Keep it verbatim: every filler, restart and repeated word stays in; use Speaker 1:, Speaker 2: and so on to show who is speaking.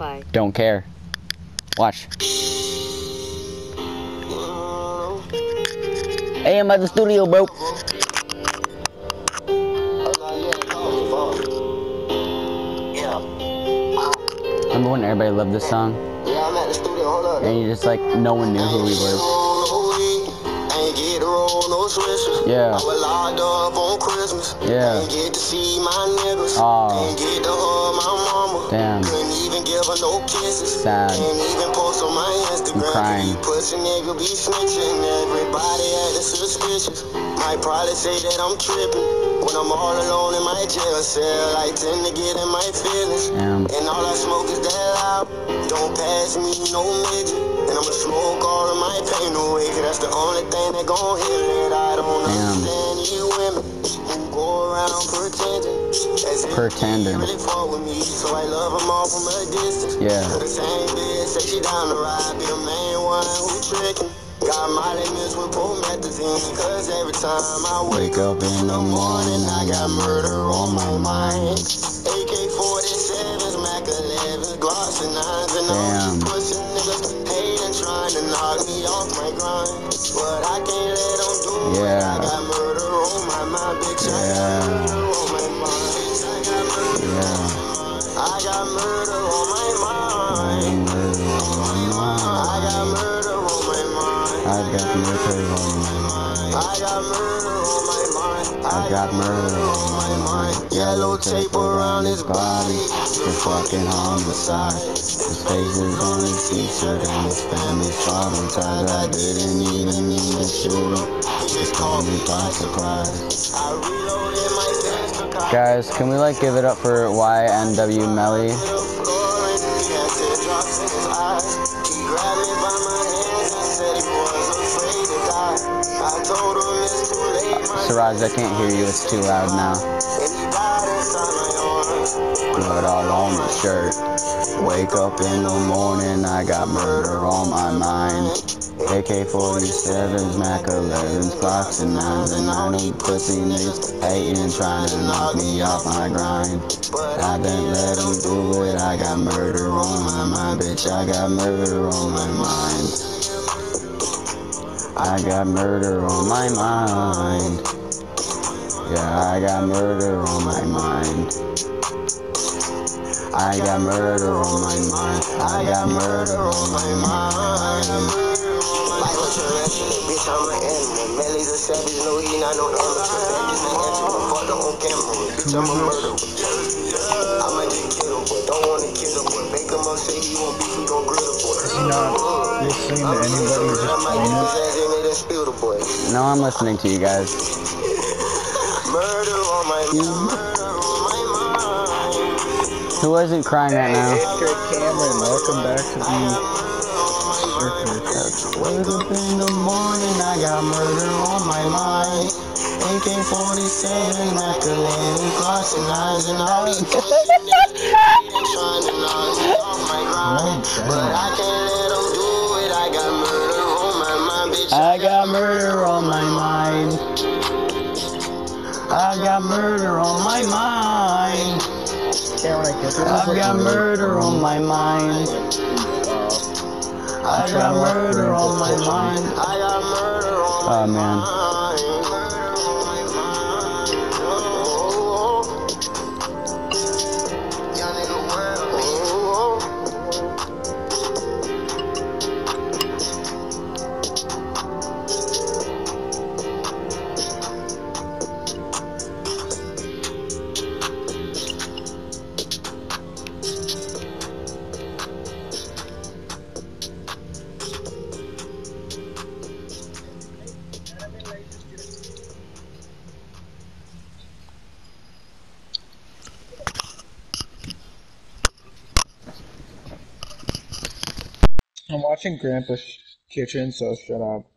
Speaker 1: Don't care. Watch. Hey, I'm at the studio, bro. Remember when everybody loved this song?
Speaker 2: Yeah, I'm at the studio, hold up.
Speaker 1: And you just like, no one knew who he was.
Speaker 2: Ain't get to roll no switches.
Speaker 1: Yeah.
Speaker 2: I was locked up on Christmas.
Speaker 1: Yeah.
Speaker 2: Ain't get to see my niggas.
Speaker 1: Oh.
Speaker 2: Ain't get to hug my mama.
Speaker 1: Damn.
Speaker 2: Couldn't even give her no kisses.
Speaker 1: Sad.
Speaker 2: Can't even post on my Instagram.
Speaker 1: I'm crying.
Speaker 2: You pussy nigga be snitching. Everybody acting suspicious. Might probably say that I'm tripping. When I'm all alone in my jail cell, I tend to get in my feelings.
Speaker 1: Damn.
Speaker 2: And all I smoke is that loud. Don't pass me no midget. And I'ma smoke all of my pain away, cause that's the only thing that gon' heal it. I don't
Speaker 1: Damn.
Speaker 2: understand you women who go around pretending as if
Speaker 1: Pretending.
Speaker 2: they really fought with me, so I love them all from a distance.
Speaker 1: Yeah.
Speaker 2: The same bitch say she down the ride, be the main one who tricking. Got my limits with promethazine, cause every time I wake up in the morning, I got murder on my mind. A K forty-sevens, Mac elevens, Glocks and nines, and all these pussy niggas hating, trying to knock me off my grind. But I can't let them do it.
Speaker 1: Yeah.
Speaker 2: I got murder on my mind, bitch. I got murder on my mind. I got murder
Speaker 1: Yeah.
Speaker 2: on my mind. I got murder on my mind.
Speaker 1: Murder on my mind.
Speaker 2: I got murder on my mind.
Speaker 1: I got murder on my mind.
Speaker 2: I got murder on my mind.
Speaker 1: I got murder on my mind.
Speaker 2: Yellow tape around his body.
Speaker 1: The fucking homicide. His face is on his t-shirt and his family's traumatized. I didn't even mean to shoot him. He just caught me by surprise.
Speaker 2: I reloaded my pistol.
Speaker 1: Guys, can we like give it up for Y N W Melly?
Speaker 2: He had teardrops in his eyes. He grabbed me by my hands and said he was afraid to die. I told him it's too late.
Speaker 1: Siraj, I can't hear you. It's too loud now.
Speaker 2: And he died inside my arms.
Speaker 1: Blood all on my shirt. Wake up in the morning, I got murder on my mind. A K forty-sevens, Mac elevens, Glocks and nines, and all them pussy niggas hating, trying to knock me off my grind. I didn't let them do it, I got murder on my mind, bitch, I got murder on my mind. I got murder on my mind. Yeah, I got murder on my mind. I got murder on my mind. I got murder on my mind.
Speaker 2: Like a tarantula, bitch, I'm an animal. Melly's a savage, no, he not no amateur. That just an intro, fuck the on camera. Bitch, I'm a murderer. I might just kill him, but don't wanna kill him. But make him up, say he won't beef, he gon' grill the boy.
Speaker 3: Is he not listening to anybody or just playing it?
Speaker 1: No, I'm listening to you guys.
Speaker 2: Murder on my mind.
Speaker 1: Who isn't crying right now?
Speaker 3: Cameron, welcome back to the circus.
Speaker 1: Wake up in the morning, I got murder on my mind. A K forty-seven, Mac elevens, Glocks and nines, and all these pussy niggas trying to knock me off my grind. But I can't let them do it. I got murder on my mind, bitch. I got murder on my mind. I got murder on my mind. I've got murder on my mind. I got murder on my mind. I got murder on my mind. Oh man.
Speaker 3: I'm watching Grandpa's Kitchen, so shut up.